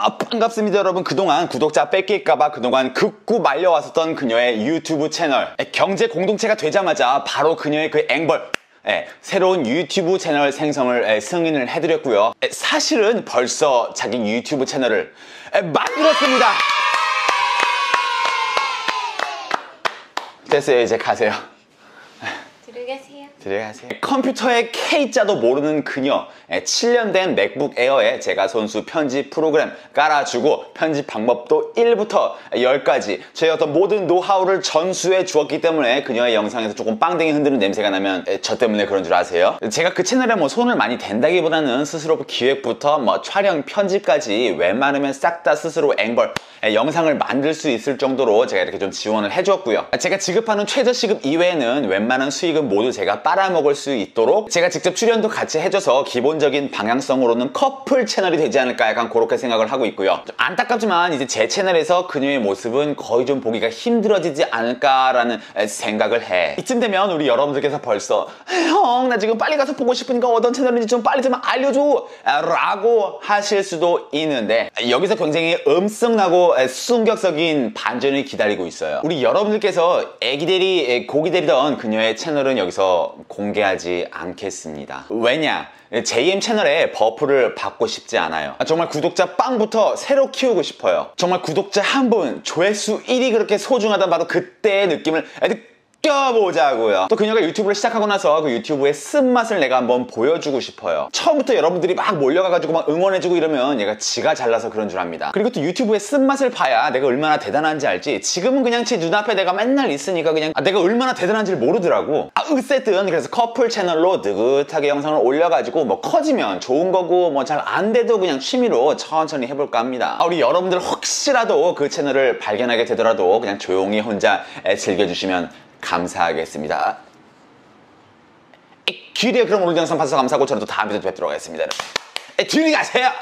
반갑습니다 여러분. 그동안 구독자 뺏길까봐 그동안 극구 말려왔었던 그녀의 유튜브 채널 경제 공동체가 되자마자 바로 그녀의 그 앵벌 새로운 유튜브 채널 생성을 승인을 해드렸고요. 사실은 벌써 자기 유튜브 채널을 만들었습니다. 됐어요. 이제 가세요. 들어가세요. 컴퓨터의 K자도 모르는 그녀, 7년 된 맥북 에어에 제가 손수 편집 프로그램 깔아주고 편집 방법도 1부터 10까지 저의 어떤 모든 노하우를 전수해 주었기 때문에 그녀의 영상에서 조금 빵댕이 흔드는 냄새가 나면 저 때문에 그런 줄 아세요? 제가 그 채널에 뭐 손을 많이 댄다기보다는 스스로 기획부터 뭐 촬영 편집까지 웬만하면 싹 다 스스로 앵벌 영상을 만들 수 있을 정도로 제가 이렇게 좀 지원을 해주었고요. 제가 지급하는 최저시급 이외에는 웬만한 수익은 모두 제가 빨아먹을 수 있도록 제가 직접 출연도 같이 해줘서 기본적인 방향성으로는 커플 채널이 되지 않을까 약간 그렇게 생각을 하고 있고요. 좀 안타깝지만 이제 제 채널에서 그녀의 모습은 거의 좀 보기가 힘들어지지 않을까라는 생각을 해. 이쯤 되면 우리 여러분들께서 벌써 형 나 지금 빨리 가서 보고 싶으니까 어떤 채널인지 좀 빨리 좀 알려줘 라고 하실 수도 있는데 여기서 굉장히 음성나고 충격적인 반전이 기다리고 있어요. 우리 여러분들께서 애기대리 고기대리던 그녀의 채널은 여기서 공개하지 않겠습니다. 왜냐? JM 채널에 버프를 받고 싶지 않아요. 정말 구독자 빵부터 새로 키우고 싶어요. 정말 구독자 한 분, 조회수 1이 그렇게 소중하다 바로 그때의 느낌을 껴보자고요. 또 그녀가 유튜브를 시작하고 나서 그 유튜브의 쓴맛을 내가 한번 보여주고 싶어요. 처음부터 여러분들이 막 몰려가가지고 막 응원해주고 이러면 얘가 지가 잘나서 그런 줄 압니다. 그리고 또 유튜브의 쓴맛을 봐야 내가 얼마나 대단한지 알지. 지금은 그냥 제 눈앞에 내가 맨날 있으니까 그냥 내가 얼마나 대단한지를 모르더라고. 어쨌든 그래서 커플 채널로 느긋하게 영상을 올려가지고 뭐 커지면 좋은 거고 뭐 잘 안 돼도 그냥 취미로 천천히 해볼까 합니다. 우리 여러분들 혹시라도 그 채널을 발견하게 되더라도 그냥 조용히 혼자 즐겨주시면 감사하겠습니다. 귀리에 그럼 오늘 영상 봐주셔서 감사하고 저는 또 다음 vide오에 뵙도록 하겠습니다. 뒤로 가세요.